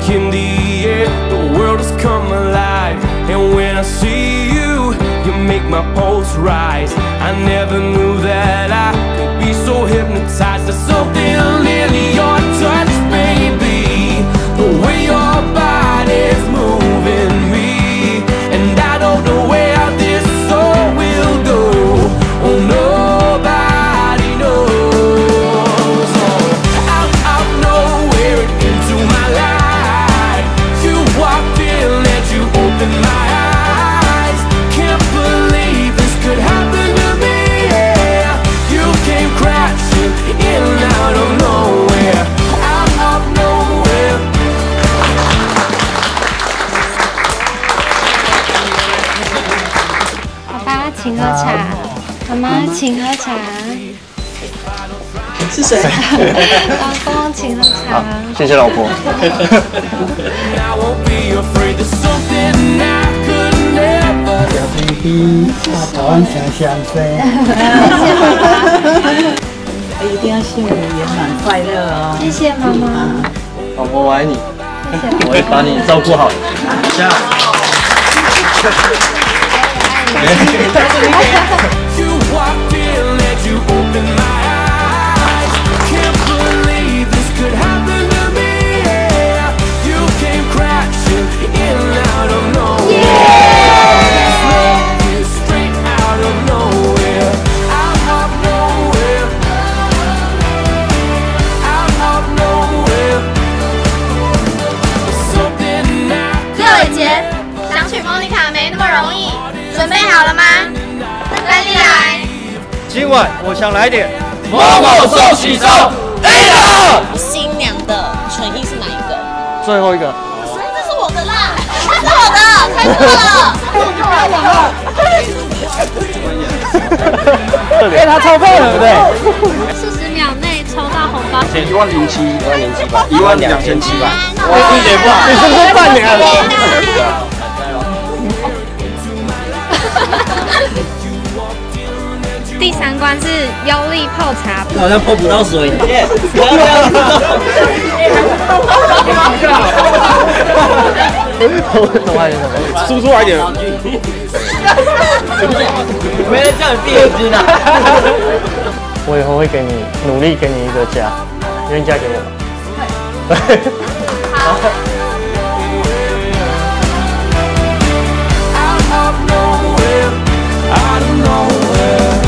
in the air, the world has come alive. And when I see you, you make my pulse rise. I never knew that I could be so hypnotized. There's something in your touch, baby, the way your body's moving me. And I don't know where this soul will go. Oh, nobody knows. Oh, out of nowhere into my life, you walked in and you opened my eyes. Can't believe this could happen to me, yeah. You came crashing in out of nowhere, out of nowhere. 爸爸请喝茶，妈妈请喝茶， 是谁？ 老公请喝茶。 谢谢老婆。 I won't be afraid. There's something I could never. 小 baby，早安想想飞。 谢谢爸爸， 一定要幸福圆满快乐哦。 谢谢妈妈， 老婆，我爱你， 谢谢我会把你照顾好。这样。 You walked in and you opened my eyes. Can't believe this could happen to me, yeah. You came crashing in out of nowhere. Straight out of nowhere. Out of nowhere. Out of nowhere. Something I 六尾节想娶莫妮卡没那么容易，准备好了吗？来丽来。 今晚我想来点某某寿喜粥 A 了。 新娘的唇印是哪一个？ 最后一个。 这是我的啦，这是我的，猜错了。 哎，他超胖对不对 40秒内抽到红包。 ？10700吧，12700吧。 我一点不好，你是不是半年了？ 第3关是优力泡茶， 好像碰不到水。 输出来一点。 没人叫你闭眼睛啊！ 我以后会给你努力，给你一个家，愿意嫁给我吗？好。 Out of nowhere, out of nowhere.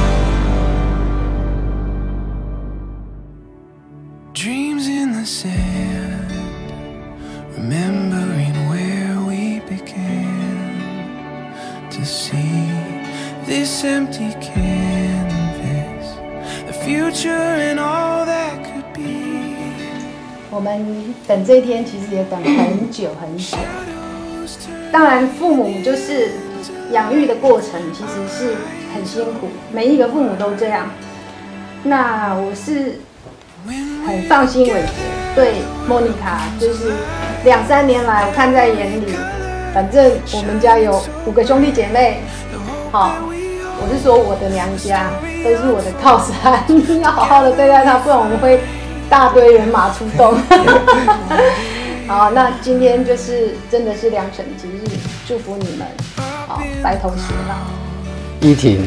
Dreams in the sand, remembering where we began to see this empty canvas, the future and all that could be. 我们等这一天其实也等很久很久。当然，父母就是养育的过程，其实是很辛苦，每一个父母都这样。那我是很放心伟杰，对莫妮卡就是2、3年来我看在眼里。反正我们家有5个兄弟姐妹，好，我是说我的娘家都是我的靠山，要好好的对待他，不然我们会大堆人马出动。好，那今天就是真的是良辰吉日，祝福你们，好，白头偕老。 依婷，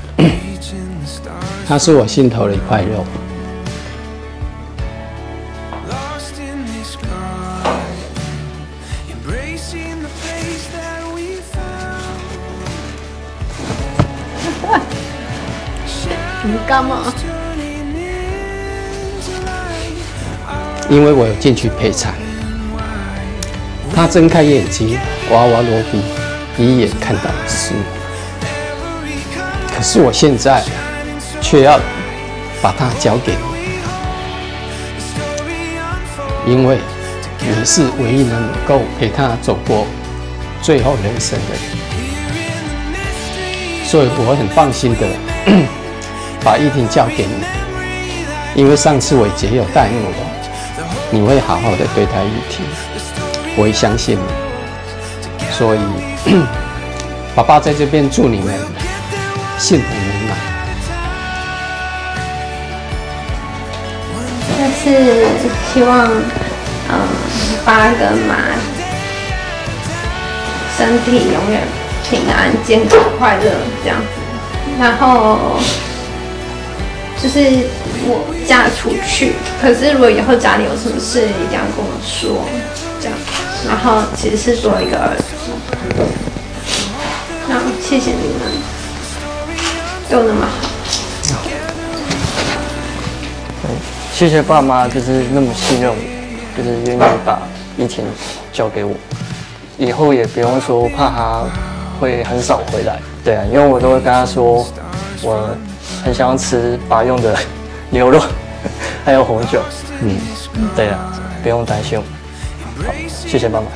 她是我心头的一块肉。 你干嘛？ 因为我有进去陪产。她睁开眼睛，哇哇落地，一眼看到是我。可是我现在却要把它交给你，因为你是唯一能够陪她走过最后人生的人，所以我很放心的把依婷交给你，因为上次伟杰有答应我，你会好好的对待依婷。我也相信你，所以爸爸在这边祝你们幸福圆满。 但是希望， 爸跟妈身体永远平安、健康、快乐这样子。然后就是我嫁出去，可是如果以后家里有什么事，一定要跟我说，这样。然后其实是多一个儿子。然后谢谢你们对我那么好。 谢谢爸妈，就是那么信任我，就是愿意把依婷交给我，以后也不用说怕他会很少回来。对啊，因为我都会跟他说，我很想要吃爸用的牛肉，还有红酒。对啊，不用担心我。好，谢谢爸妈。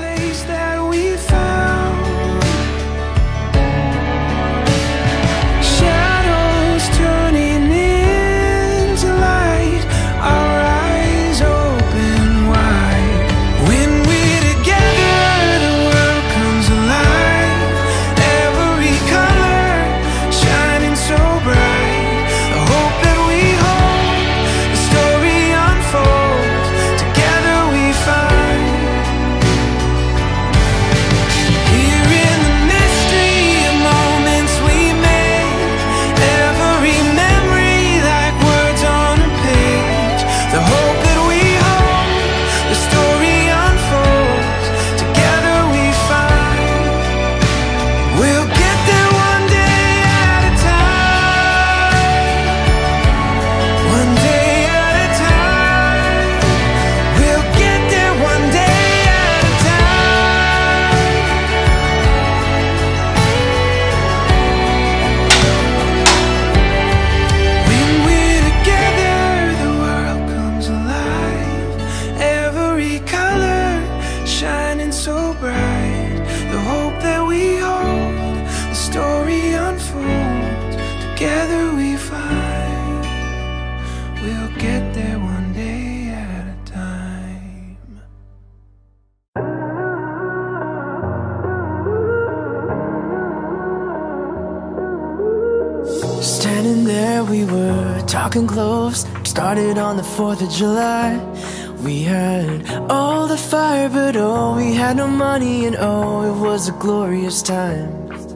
Standing there, we were talking close. Started on the 4th of July. We had all the fire, but oh, we had no money, and oh, it was a glorious time.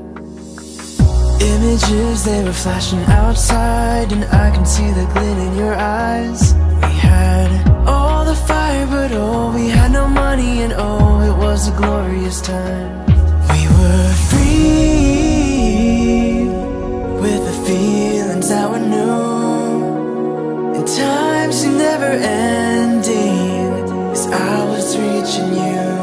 Images, they were flashing outside, and I can see the glint in your eyes. We had all the fire, but oh, we had no money, and oh, it was a glorious time. We were free, with the feelings that were new, and time seemed never ending as I was reaching you.